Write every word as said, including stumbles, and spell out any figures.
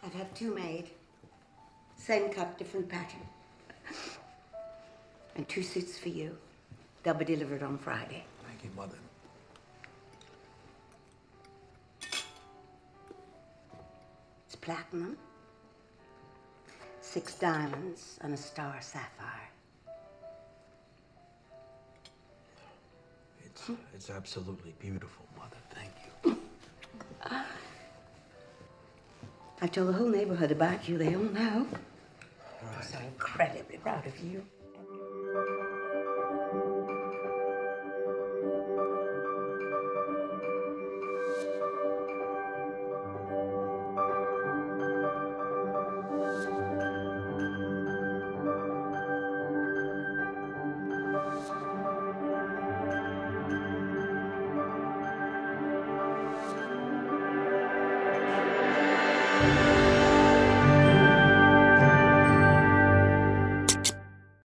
I'd have two made. Same cut, different pattern. And two suits for you. They'll be delivered on Friday. Thank you, Mother. It's platinum, six diamonds, and a star sapphire. It's, it's absolutely beautiful, Mother. Thank you. I've told the whole neighborhood about you. They all know. Right. I'm so incredibly proud of you. Thank you.